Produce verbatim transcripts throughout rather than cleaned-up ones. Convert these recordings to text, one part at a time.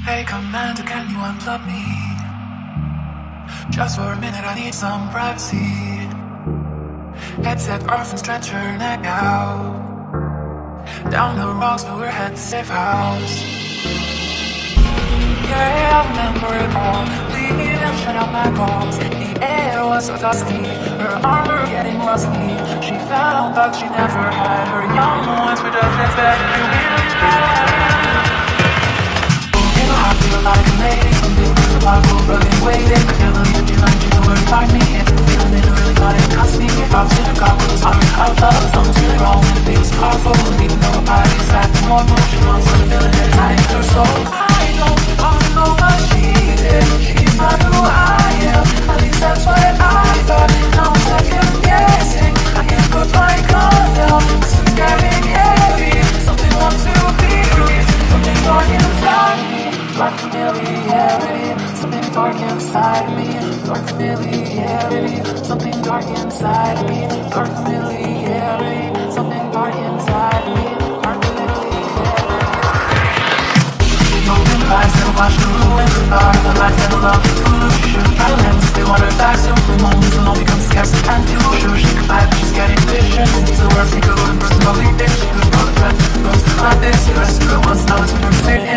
Hey Commander, can you unplug me? Just for a minute, I need some privacy. Headset off and stretch your neck out. Down the rocks, but we're headed to safe house. Yeah, I remember it all. Leave and shut out my calls. The air was so dusty, her armor getting rusty. She found bugs she never had. Her young ones were just as bad as you in. I feel like a lady, some big piece of pop, rugged, waiting. I can't believe that you like you know where to find me. If the feeling it really got it, cost me. Drops in the goggles, I'm out love. Something's really wrong and it feels powerful. And even though her body's acting normal, she wants to feel it inside her soul. I don't wanna know what she did. She's not who I am. At least that's what I thought. Now I'm second guessing. I can't put my gun down. It's getting heavy. Something wants to be released. Something dark inside me. Dark familiarity, something dark inside me. Dark familiarity, something dark inside me. Dark familiarity, something dark inside me. Dark familiarity. Open vibes that'll wash the ruins. Bar the lights that'll love to lose. She should try limbs, they want her back soon. The moments alone become scarce and few. Sure she can fight, but she's getting vicious. It's the worst, he could go and personally bitch. She could go to bed, goes to like this. The rest of it once, now it's when you're sitting.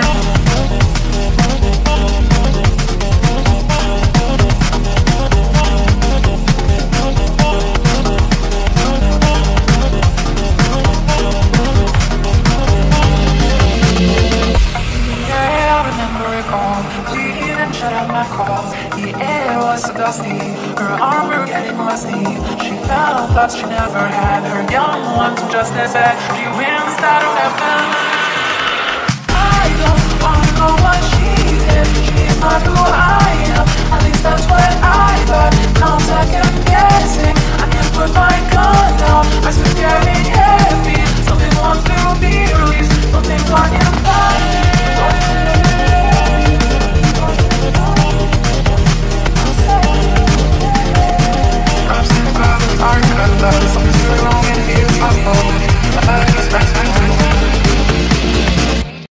Shut out my calls. The air was so dusty, her armor getting rusty. She found thoughts she never had. Her young ones were just as bad. She wins, I don't have them.